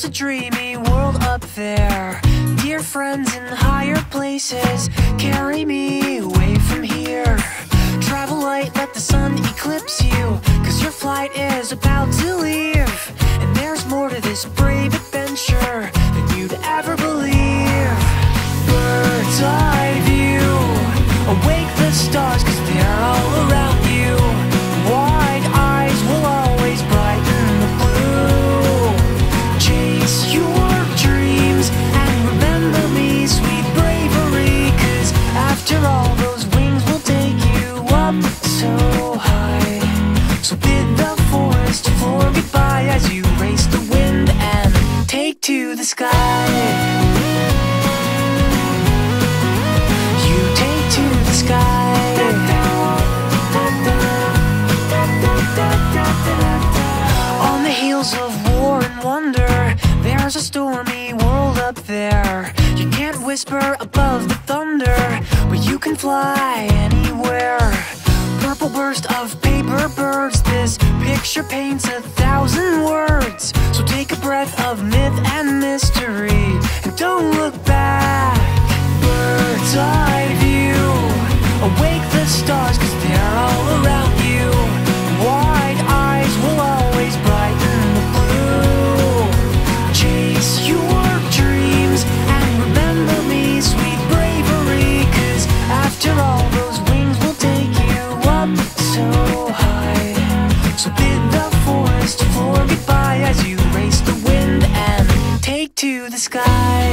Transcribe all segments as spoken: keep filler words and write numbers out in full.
There's a dreamy world up there. Dear friends in higher places, carry me away from here. Travel light, let the sun eclipse you, cause your flight is about to leave. And there's more to this brave adventure than you'd ever believe. Bird's eye view, awake the stars cause they're all around you. Wide eyes will always brighten the blue. Chase your dreams and remember me, sweet bravery, cause after all those wings will take you up so high. So bid the forest floor goodbye as you race the wind and take to the sky. You take to the sky. On the heels of war and wonder, there's a stormy world up there. You can't whisper above the thunder, but you can fly anywhere. Purple burst of paper birds, this picture paints a thousand words. So take a breath of myth and mystery and don't look back. Bird's eye view, awake the stars cause they're all around you. Wide eyes will always brighten the blue. Chase your dreams and remember me, sweet bravery, cause after all those wings will take you up so high. So bid the forest floor goodbye as you race the wind and take to the sky.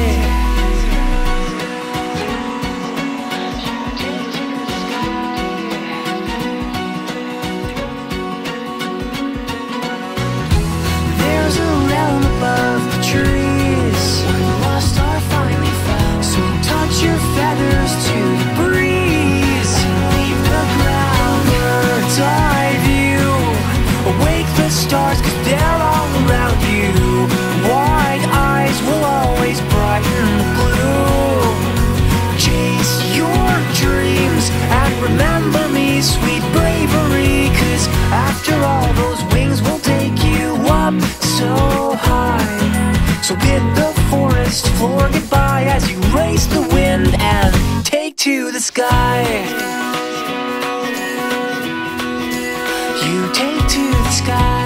There's a realm above the trees, lost are finally found. So touch your feathers to the breeze and leave the ground. Bird's eye view, awake the stars cause they're all around you. Wide eyes will always brighten the blue. Chase your dreams and remember me, sweet bravery, cause after all those wings will take you up so high. So bid the forest floor goodbye as you race the wind and take to the sky. You take to the sky.